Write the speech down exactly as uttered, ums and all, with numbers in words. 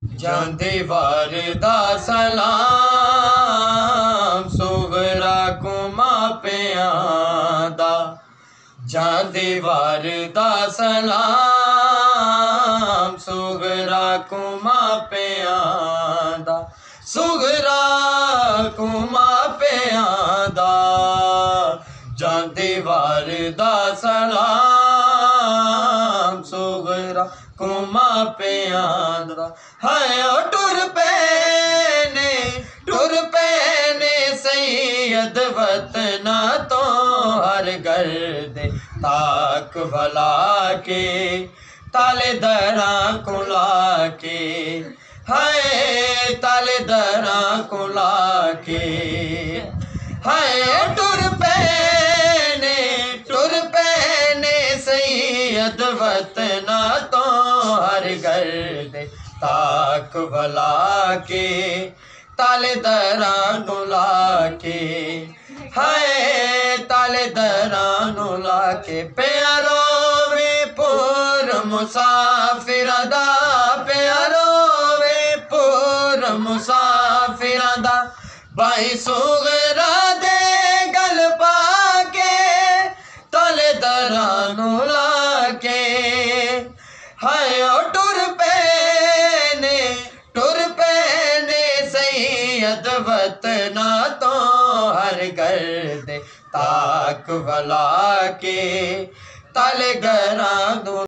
ਜਾਂਦੇ ਵਾਰ ਦਾ ਸਲਾਮ ਸੁਗਰਾ ਕੋ ਮਾਪਿਆਂ ਦਾ ਜਾਂਦੇ ਵਾਰ ਦਾ ਸਲਾਮ ਸੁਗਰਾ ਕੋ ਮਾਪਿਆਂ ਦਾ ਸੁਗਰਾ ਕੋ ਮਾਪਿਆਂ ਦਾ ਜਾਂਦੇ ਵਾਰ ਦਾ ਸਲਾਮ ਸੁਗਰਾ को मापियां दा हाय ओ टुर पैने टुर पैने सैयद वतना तो हर घर दे ताक भला के ताले दरा को लाके हाय ताले दरा को लाके हाय टुर पैने टुर पैने सैयद वतना तो हर घर दे ताक भला के ताले दरा नुला के हाय ताले दरा नुला के प्यारो वे पुर मुसाफिर दा प्यारो वे पुर मुसाफिर दा भाई सुगरा दे गल पाके ताले दरा नुला के हाय ओ टुर पैने टुर पैने सैयद वतना तो हर घर दे ताक भला के ताले गरा